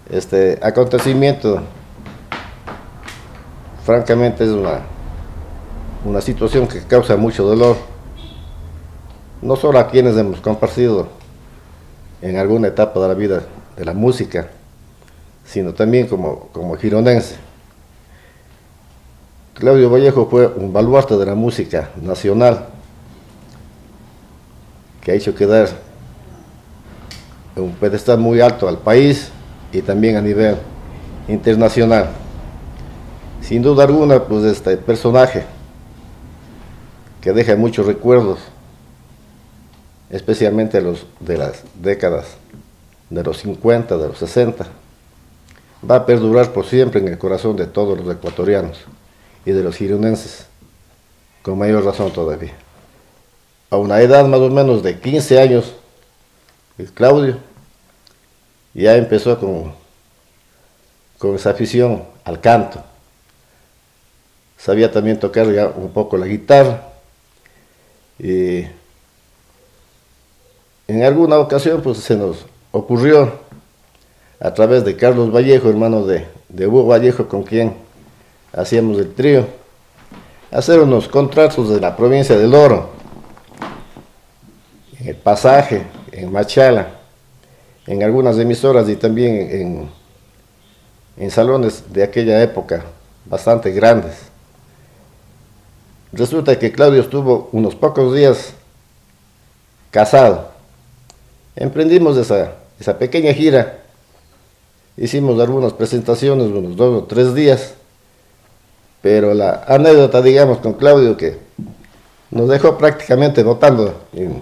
Este acontecimiento, francamente, es una situación que causa mucho dolor, no solo a quienes hemos compartido en alguna etapa de la vida de la música, sino también como gironense. Claudio Vallejo fue un baluarte de la música nacional, que ha hecho quedar en un pedestal muy alto al país y también a nivel internacional. Sin duda alguna, pues este personaje que deja muchos recuerdos, especialmente de las décadas de los 50, de los 60, va a perdurar por siempre en el corazón de todos los ecuatorianos y de los gironenses, con mayor razón todavía. A una edad más o menos de 15 años, Claudio ya empezó con esa afición al canto. Sabía también tocar ya un poco la guitarra, y en alguna ocasión pues se nos ocurrió, a través de Carlos Vallejo, hermano de Hugo Vallejo, con quien hacíamos el trío, hacer unos contratos de la provincia del Oro, en El Pasaje, en Machala, en algunas emisoras y también en salones de aquella época bastante grandes. Resulta que Claudio estuvo unos pocos días casado. Emprendimos esa pequeña gira, hicimos algunas presentaciones, unos 2 o 3 días, pero la anécdota, digamos, con Claudio, que nos dejó prácticamente votando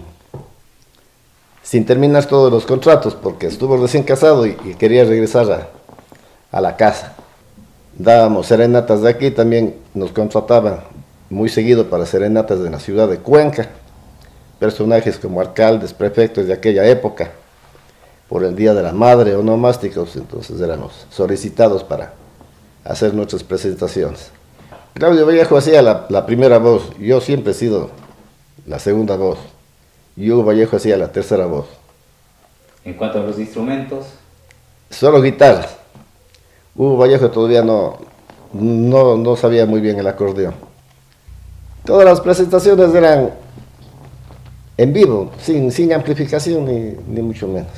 sin terminar todos los contratos, porque estuvo recién casado y quería regresar a la casa. Dábamos serenatas de aquí, también nos contrataban muy seguido para serenatas de la ciudad de Cuenca, personajes como alcaldes, prefectos de aquella época, por el Día de la Madre, onomásticos, entonces éramos solicitados para hacer nuestras presentaciones. Claudio Vallejo hacía la primera voz, yo siempre he sido la segunda voz, y Hugo Vallejo hacía la tercera voz. En cuanto a los instrumentos, solo guitarras. Hugo Vallejo todavía no sabía muy bien el acordeón. Todas las presentaciones eran en vivo, sin amplificación ni mucho menos.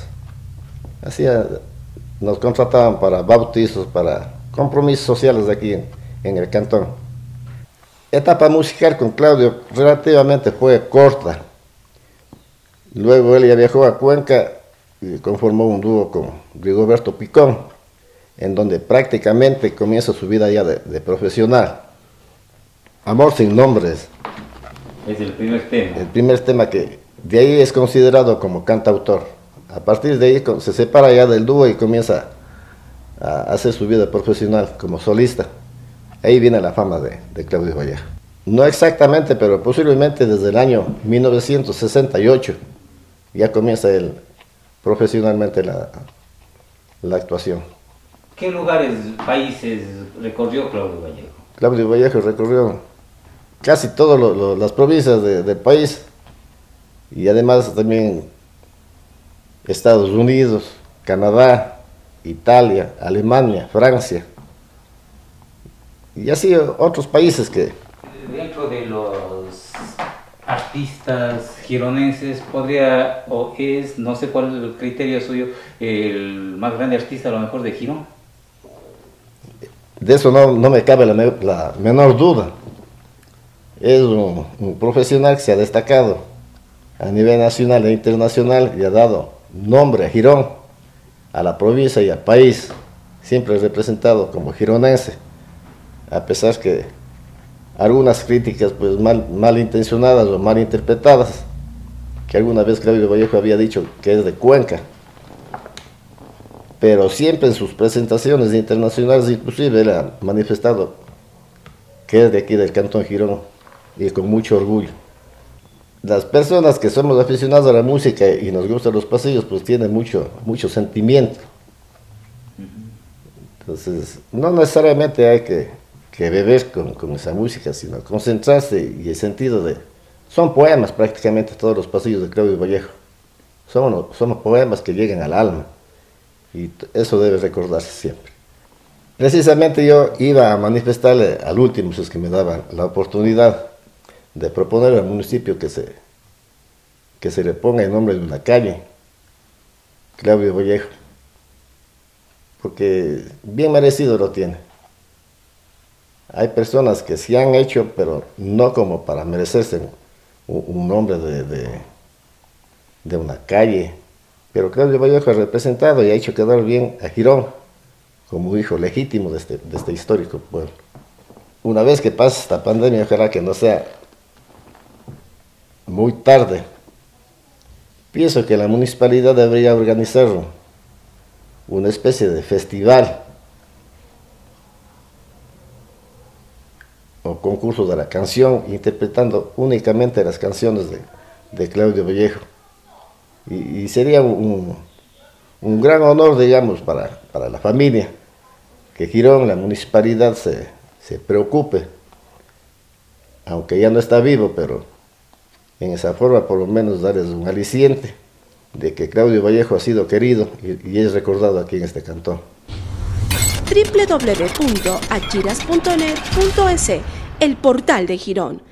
Nos contrataban para bautizos, para compromisos sociales de aquí en el cantón. Etapa musical con Claudio relativamente fue corta. Luego él ya viajó a Cuenca y conformó un dúo con Rigoberto Picón, en donde prácticamente comienza su vida ya de profesional. Amor sin nombres. Es el primer tema. El primer tema que de ahí es considerado como cantautor. A partir de ahí se separa ya del dúo y comienza a hacer su vida profesional como solista. Ahí viene la fama de Claudio Vallejo. No exactamente, pero posiblemente desde el año 1968 ya comienza él profesionalmente la actuación. ¿Qué lugares, países recorrió Claudio Vallejo? Claudio Vallejo recorrió casi todas las provincias del país, y además también Estados Unidos, Canadá, Italia, Alemania, Francia, y así otros países que... Dentro de los artistas gironenses, podría o es, no sé cuál es el criterio suyo, el más grande artista a lo mejor de Girón. De eso no me cabe la menor duda. Es un profesional que se ha destacado a nivel nacional e internacional y ha dado nombre a Girón, a la provincia y al país, siempre representado como gironense, a pesar que algunas críticas pues mal intencionadas o mal interpretadas, que alguna vez Claudio Vallejo había dicho que es de Cuenca, pero siempre en sus presentaciones internacionales inclusive él ha manifestado que es de aquí del Cantón Girón, y con mucho orgullo. Las personas que somos aficionados a la música y nos gustan los pasillos, pues tienen mucho sentimiento. Entonces, no necesariamente hay que beber con esa música, sino concentrarse y el sentido de... Son poemas prácticamente todos los pasillos de Claudio Vallejo. Son poemas que llegan al alma. y eso debe recordarse siempre. Precisamente yo iba a manifestarle al último, si es que me daban la oportunidad de proponer al municipio que se le ponga el nombre de una calle, Claudio Vallejo, porque bien merecido lo tiene. Hay personas que sí han hecho, pero no como para merecerse un nombre de una calle, pero Claudio Vallejo ha representado y ha hecho quedar bien a Girón como hijo legítimo de este histórico pueblo. Una vez que pase esta pandemia, ojalá que no sea muy tarde, pienso que la municipalidad debería organizar una especie de festival o concurso de la canción, interpretando únicamente las canciones de Claudio Vallejo. Y sería un gran honor, digamos, para la familia, que Girón, la municipalidad, se preocupe, aunque ya no está vivo, pero en esa forma por lo menos darles un aliciente de que Claudio Vallejo ha sido querido y es recordado aquí en este cantón. www.achiras.net.es, el portal de Girón.